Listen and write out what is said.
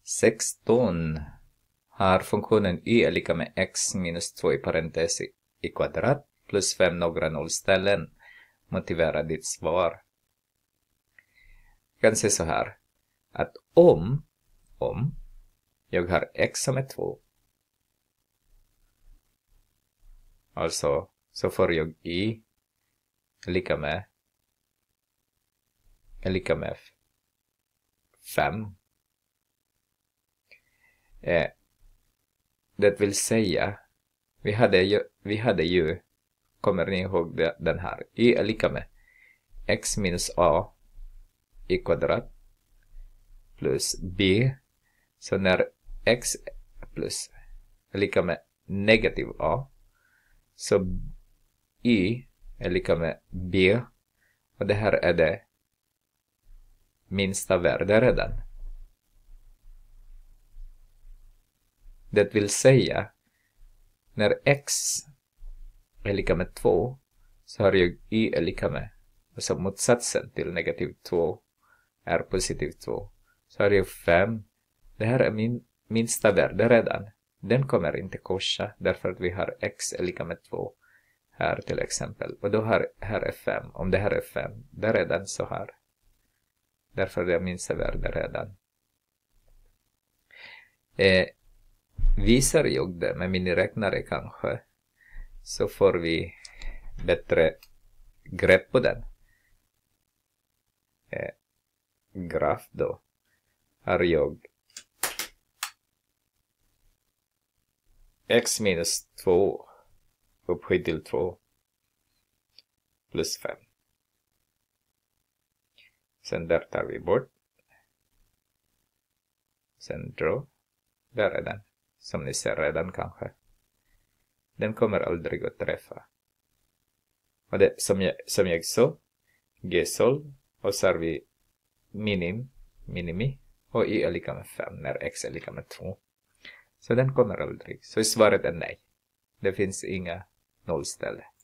16 har funktionen y är lika med x minus 2 i parentes i kvadrat plus 5 några nollställen. Motivera ditt svar. Jag kan säga så här att om jag har x som är 2, alltså så får jag y lika med 5. Det vill säga, vi hade ju, kommer ni ihåg den här, y är lika med x minus a i kvadrat plus b. Så när x plus är lika med negativ a, så y är lika med b. Och det här är det minsta värde redan. Det vill säga, när x är lika med 2 så har jag y är lika med, alltså motsatsen till negativ 2 är positiv 2. Så har jag 5. Det här är min minsta värde redan. Den kommer inte korsa därför att vi har x är lika med 2 här till exempel. Och då här är 5. Om det här är 5, det är redan så här. Därför är det minsta värde redan. Visar jag det med miniräknare kanske, så får vi bättre grepp på den. Graf då har jag x minus 2 upphöjt till 2 plus 5. Sen där tar vi bort. Sen draw. Där är den. Som ni ser redan kanske. Den kommer aldrig att träffa. Och det som jag sa. G-sol. Och så har vi minimi. Och y är lika med 5 när x är lika med 2. Så den kommer aldrig. Så svaret är nej. Det finns inga nollställe.